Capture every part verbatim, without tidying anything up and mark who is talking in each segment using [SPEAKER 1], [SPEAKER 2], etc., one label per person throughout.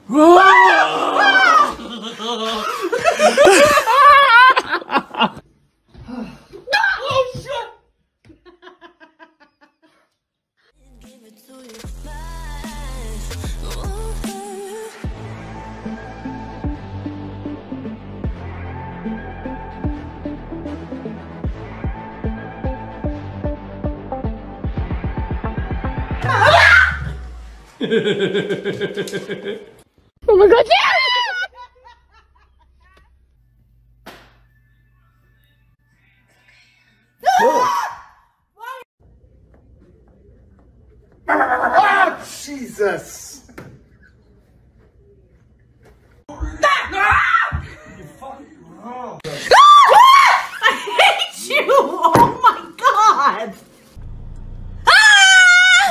[SPEAKER 1] Oh my god, yeah!
[SPEAKER 2] Oh, Jesus! You fucking wrong.
[SPEAKER 3] I hate you! Oh my god! Ah!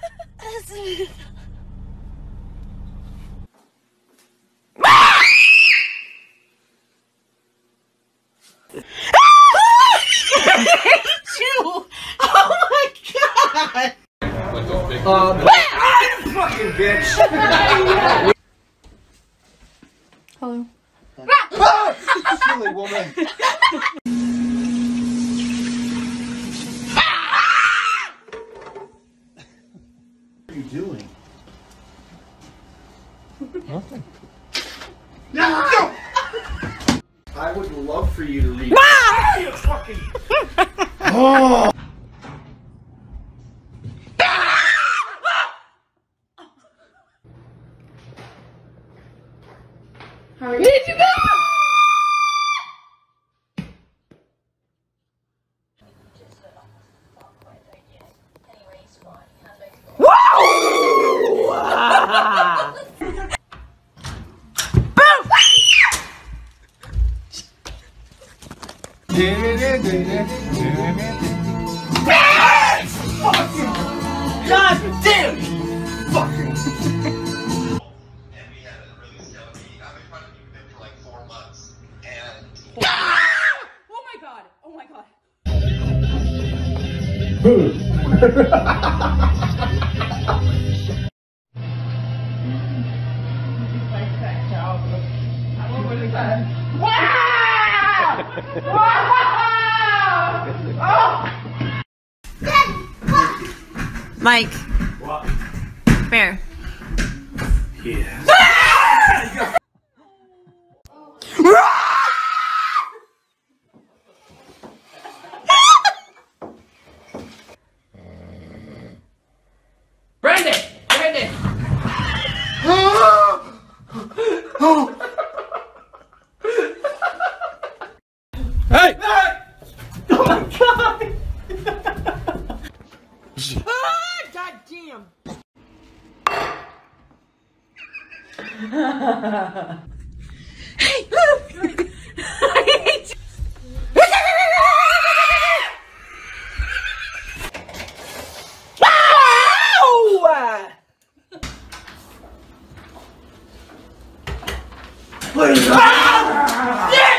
[SPEAKER 2] Um, fucking bitch!
[SPEAKER 1] Hello.
[SPEAKER 2] Ah, silly woman! What are you doing? Nothing. No! I would love for you to read. Ah! You fucking. Oh!
[SPEAKER 1] Where did you go?
[SPEAKER 2] God damn you! Fucking.
[SPEAKER 3] Oh my god! Oh my god! Mike.
[SPEAKER 2] What?
[SPEAKER 3] Fair.
[SPEAKER 2] Yeah.
[SPEAKER 3] Brandon! Brandon!
[SPEAKER 2] Hey!
[SPEAKER 3] Oh my god! Ah, god damn! Hey! I hate you!
[SPEAKER 2] Please!
[SPEAKER 3] Ah! Shit!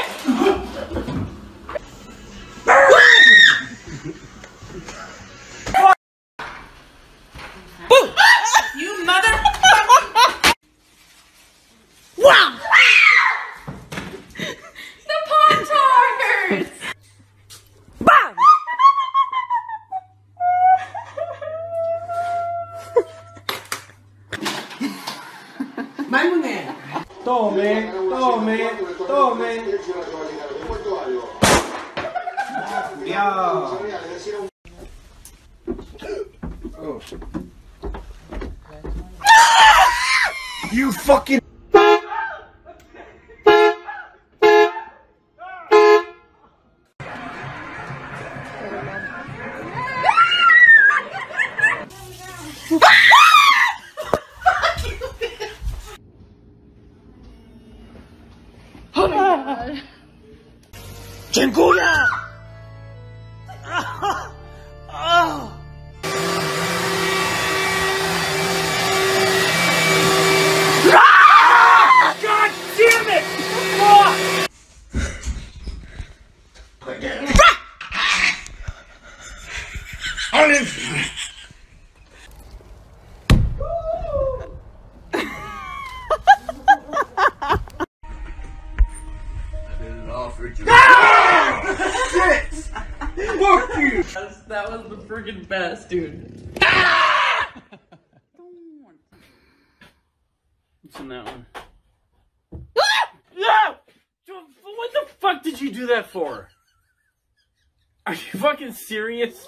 [SPEAKER 3] You motherfucker! Wow! The Pop-Tarts! Bam! Mamma
[SPEAKER 2] Tome, tome, tome. Yeah. Oh. You fucking.
[SPEAKER 1] Oh my god.
[SPEAKER 2] Dziękuję! Oh. God damn it! Oh.
[SPEAKER 3] friggin' best, dude.
[SPEAKER 4] What's in that one? No! What the fuck did you do that for? Are you fucking serious?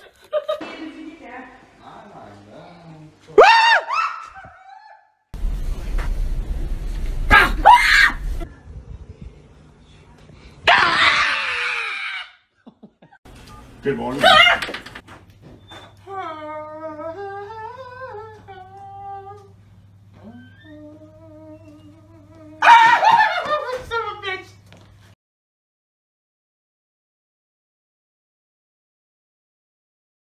[SPEAKER 2] Good morning.